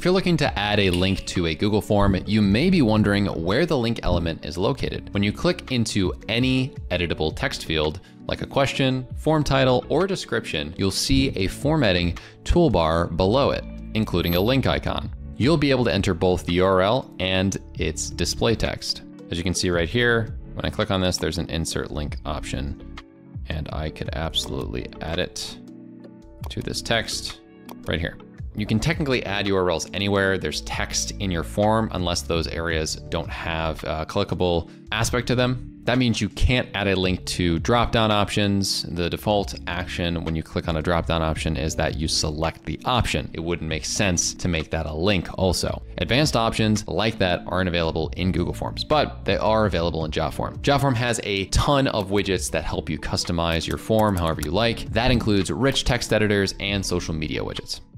If you're looking to add a link to a Google form, you may be wondering where the link element is located. When you click into any editable text field, like a question, form title, or description, you'll see a formatting toolbar below it, including a link icon. You'll be able to enter both the URL and its display text. As you can see right here, when I click on this, there's an insert link option, and I could absolutely add it to this text right here. You can technically add URLs anywhere there's text in your form, unless those areas don't have a clickable aspect to them. That means you can't add a link to drop-down options. The default action when you click on a drop-down option is that you select the option. It wouldn't make sense to make that a link also. Advanced options like that aren't available in Google Forms, but they are available in Jotform. Jotform has a ton of widgets that help you customize your form however you like. That includes rich text editors and social media widgets.